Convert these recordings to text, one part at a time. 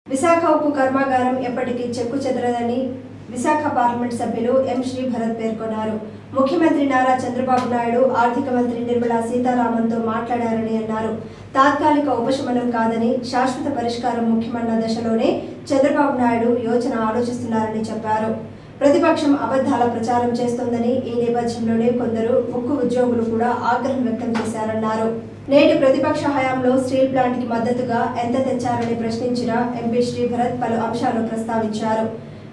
విశాఖ ఉక్కు కర్మాగారం ఎప్పటికీ చెక్కు చెదరదని విశాఖ పార్లమెంట్ సభ్యులు ఎం శ్రీ భరత్ పేర్కొన్నారు. ముఖ్యమంత్రి నారా చంద్రబాబు నాయుడు ఆర్థిక మంత్రి నిర్మలా సీతారామన్తో మాట్లాడారని అన్నారు. తాత్కాలిక ఉపశమనం కాదని శాశ్వత పరిష్కారం ముఖ్యమన్న దశలోనే చంద్రబాబు నాయుడు యోచన ఆలోచిస్తున్నారని చెప్పారు. ప్రతిపక్షం అబద్ధాల ప్రచారం చేస్తోందని ఈ నేపథ్యంలోనే కొందరు ఉక్కు ఉద్యోగులు కూడా ఆగ్రహం వ్యక్తం చేశారన్నారు. నేటి ప్రతిపక్ష హయాంలో స్టీల్ ప్లాంట్ కి మద్దతుగా ఎంత తెచ్చారని ప్రశ్నించిన ఎంపీ శ్రీ భరత్ పలు అంశాలు ప్రస్తావించారు.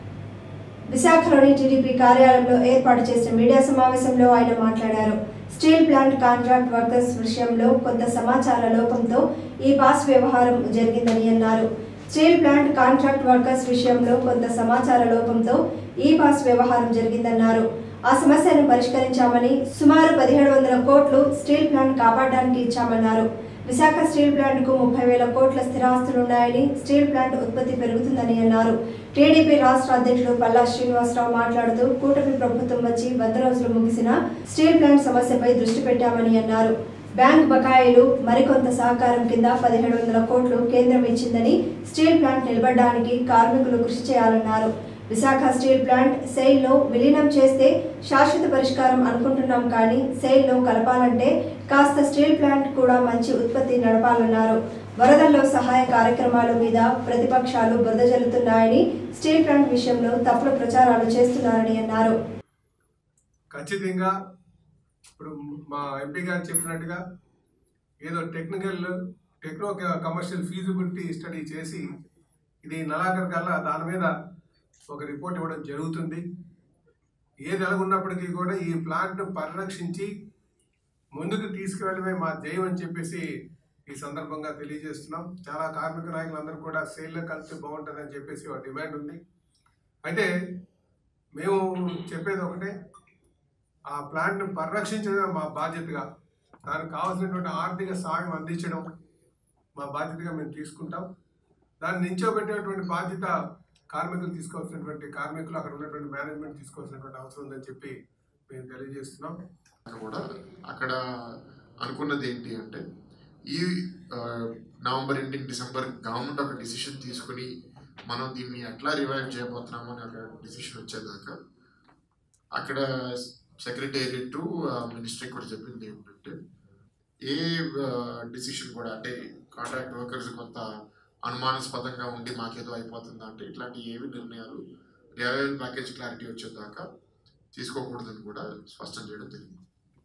విశాఖలోని టీడీపీ కార్యాలయంలో ఏర్పాటు చేసిన మీడియా సమావేశంలో ఆయన మాట్లాడారు. స్టీల్ ప్లాంట్ కాంట్రాక్ట్ వర్కర్స్ విషయంలో కొంత సమాచార లోపంతో ఈ పాస్ వ్యవహారం జరిగిందని అన్నారు. స్టీల్ ప్లాంట్ కాంట్రాక్ట్ వర్కర్స్ విషయంలో కొంత సమాచార లోపంతో ఈ పాస్ వ్యవహారం జరిగిందన్నారు. ఆ సమస్యను పరిష్కరించామని సుమారు 1700 కోట్లు స్టీల్ ప్లాంట్ కాపాడడానికి ఇచ్చామన్నారు. విశాఖ స్టీల్ ప్లాంట్ కు 30,000 కోట్ల స్థిరాస్తులున్నాయని స్టీల్ ప్లాంట్ ఉత్పత్తి పెరుగుతుందని అన్నారు. టీడీపీ రాష్ట్ర అధ్యక్షుడు పల్లా శ్రీనివాసరావు మాట్లాడుతూ కూటమి ప్రభుత్వం వచ్చి 100 రోజులు ముగిసిన స్టీల్ ప్లాంట్ సమస్యపై దృష్టి పెట్టామని అన్నారు. బ్యాంక్ బకాయిలు మరికొంత సహకారం కింద 1700 కోట్లు కేంద్రం ఇచ్చిందని స్టీల్ ప్లాంట్ నిలబడడానికి కార్మికులు కృషి చేయాలన్నారు. విశాఖ స్టీల్ ప్లాంట్ సెయిల్లో విలీనం చేస్తే శాశ్వత పరిష్కారం అనుకుంటున్నాం కానీ సెయిల్లో కలపాలంటే కాస్త స్టీల్ ప్లాంట్ కూడా మంచి ఉత్పత్తి నడపాలన్నారు. వరదల్లో సహాయ కార్యక్రమాల మీద ప్రతిపక్షాలు బురద జల్లుతున్నాయని స్టీల్ ప్లాంట్ విషయంలో తప్పుడు ప్రచారాలు చేస్తున్నారని అన్నారు. ఖచ్చితంగా ఇప్పుడు మా ఎంపీ గారు చెప్పినట్టుగా ఏదో టెక్నో కమర్షియల్ ఫీజిబిలిటీ స్టడీ చేసి ఇది నెలాఖరు కల్లా దాని మీద ఒక రిపోర్ట్ ఇవ్వడం జరుగుతుంది. ఏది ఎలాగున్నప్పటికీ కూడా ఈ ప్లాంట్ను పరిరక్షించి ముందుకు తీసుకువెళ్ళడమే మా ధ్యేయం అని చెప్పేసి ఈ సందర్భంగా తెలియజేస్తున్నాం. చాలా కార్మిక నాయకులందరూ కూడా సేల్లో కలిసి బాగుంటుందని చెప్పేసి ఒక డిమాండ్ ఉంది. అయితే మేము చెప్పేది ఒకటే, ఆ ప్లాంట్ను పరిరక్షించడమే మా బాధ్యతగా, దానికి కావాల్సినటువంటి ఆర్థిక సహాయం అందించడం మా బాధ్యతగా మేము తీసుకుంటాం. దాన్ని నించోబెట్టేటువంటి బాధ్యత కార్మికులు తీసుకోవాల్సినటువంటి కార్మికులు అక్కడ ఉన్నటువంటి మేనేజ్మెంట్ తీసుకోవాల్సినటువంటి అవసరం ఉందని చెప్పి మేము తెలియజేస్తున్నాం. కూడా అక్కడ అనుకున్నది ఏంటి అంటే ఈ నవంబర్ ఎండింగ్ డిసెంబర్ గవర్నమెంట్ ఒక డిసిషన్ తీసుకుని మనం దీన్ని ఎట్లా రివైవ్ చేయబోతున్నాము అని ఒక డిసిషన్ వచ్చేదాకా అక్కడ సెక్రటేరియట్ టు మినిస్ట్రీ కూడా చెప్పింది ఏంటంటే ఏ డిసిషన్ కూడా అంటే కాంట్రాక్ట్ వర్కర్స్ కొంత అనుమానాస్పదంగా ఉండి మాకేదో అయిపోతుందా అంటే ఇట్లాంటి ఏవి నిర్ణయాలు రివైవల్ ప్యాకేజ్ క్లారిటీ వచ్చేదాకా తీసుకోకూడదని కూడా స్పష్టం చేయడం జరిగింది.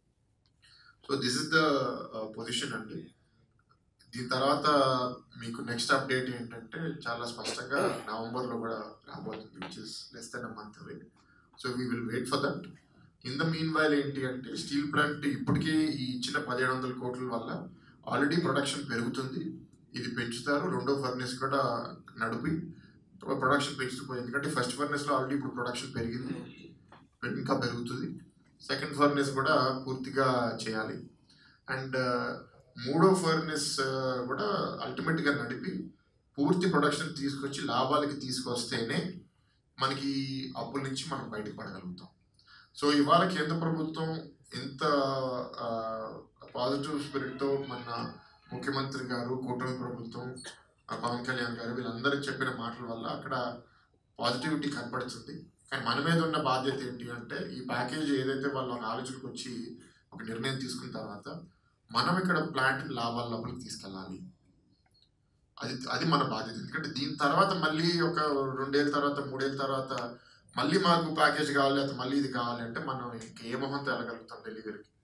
So this is the position అండి. దీని తర్వాత మీకు నెక్స్ట్ అప్డేట్ ఏంటంటే చాలా స్పష్టంగా నవంబర్లో కూడా రాబోతుంది, which is less than a month away. So we will wait for that. In the meanwhile ఏంటి అంటే స్టీల్ ప్లాంట్ ఇప్పటికీ ఈ ఇచ్చిన 1700 కోట్ల వల్ల ఆల్రెడీ ప్రొడక్షన్ పెరుగుతుంది. ఇది పెంచుతారు. రెండో ఫర్నెస్ కూడా నడిపి ప్రొడక్షన్ పెంచుతూ, ఎందుకంటే ఫస్ట్ ఫర్నెస్లో ఆల్రెడీ ఇప్పుడు ప్రొడక్షన్ పెరిగింది, ఇంకా పెరుగుతుంది. సెకండ్ ఫర్నెస్ కూడా పూర్తిగా చేయాలి. అండ్ మూడో ఫర్నెస్ కూడా అల్టిమేట్గా నడిపి పూర్తి ప్రొడక్షన్ తీసుకొచ్చి లాభాలకి తీసుకొస్తేనే మనకి అప్పుల నుంచి మనం బయటకు పడగలుగుతాం. సో ఇవాళ కేంద్ర ప్రభుత్వం ఎంత పాజిటివ్ స్పిరిట్తో మన ముఖ్యమంత్రి గారు, కూటమి ప్రభుత్వం, పవన్ కళ్యాణ్ గారు వీళ్ళందరూ చెప్పిన మాటల వల్ల అక్కడ పాజిటివిటీ కనపడుతుంది. కానీ మన మీద ఉన్న బాధ్యత ఏంటి అంటే ఈ ప్యాకేజ్ ఏదైతే వాళ్ళు ఆలోచనకు వచ్చి ఒక నిర్ణయం తీసుకున్న తర్వాత మనం ఇక్కడ ప్లాంట్ లాభాల లోపలికి తీసుకెళ్ళాలి. అది మన బాధ్యత. ఎందుకంటే దీని తర్వాత మళ్ళీ ఒక 2 ఏళ్ళ తర్వాత 3 ఏళ్ళ తర్వాత మళ్ళీ మాకు ప్యాకేజ్ కావాలి, అది మళ్ళీ ఇది కావాలి అంటే మనం ఇంకే మొహంతో వెళ్ళగలుగుతాం ఢిల్లీ గారికి.